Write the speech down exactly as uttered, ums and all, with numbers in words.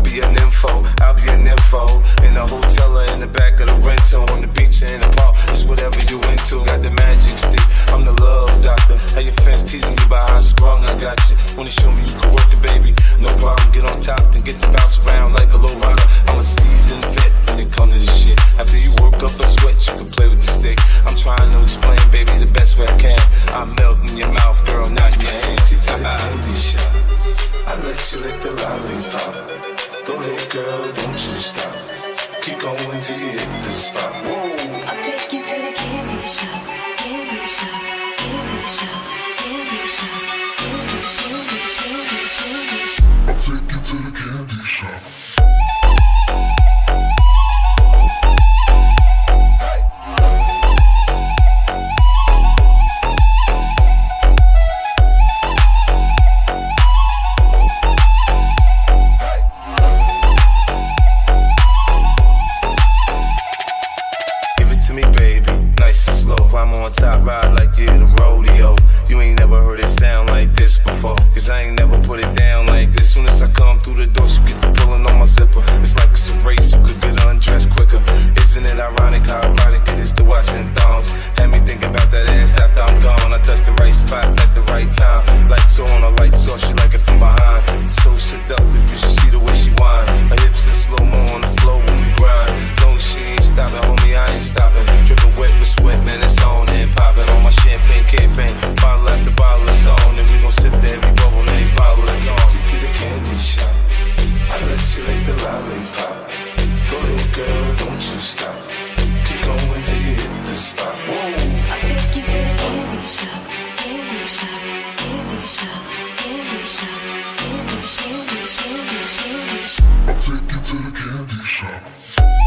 be an info, I'll be an info. In the hotel or in the back of the rental, on the beach or in the park, it's whatever you into. Got the magic stick, I'm the love doctor. How your fans teasing you about how sprung I got you. Wanna show me you can work it, baby? No problem, get on top and get to bounce around like a low rider. I'm a seasoned vet when it comes to this shit. After you work up a sweat, you can play with the stick. I'm trying to explain, baby, the best way I can. I melt in your mouth, girl, not in your hand. Get to the candy shop, I let you lick the lollipop. Go ahead, girl, don't you stop. Keep going till you hit the spot. Whoa. I'll take you to the candy shop, candy shop, candy shop, candy shop, candy shop, candy shop, candy shop. I'll take you to the candy shop. On top, ride like you in a rodeo. You ain't never heard it sound like this before, cause I ain't never put it down like this. Soon as I come through the door, she get the pulling on my zipper. It's like it's a race, you could get undressed quicker. Isn't it ironic how ironic it is to watching thongs? Had me thinking about that ass after I'm gone. I touch the right spot at the right time. Lights on, a lights off, she like it from behind. So seductive, you should see the way she whine. Her hips are slow-mo on the floor when we grind. Long as she ain't stopping, homie, I ain't stopping. Dripping wet with sweat, man, it's on and popping on my champagne campaign. Bottle after bottle is on, and we gon' sip to every bubble and every bottle is gone. Take you to the candy shop, I let you lick the lollipop. Go ahead, girl, don't you stop. Keep going till you hit the spot. Whoa. I'll take you to the candy shop, candy shop, candy shop, candy shop, candy shop, candy shop, candy shop. I'll take you to the candy shop.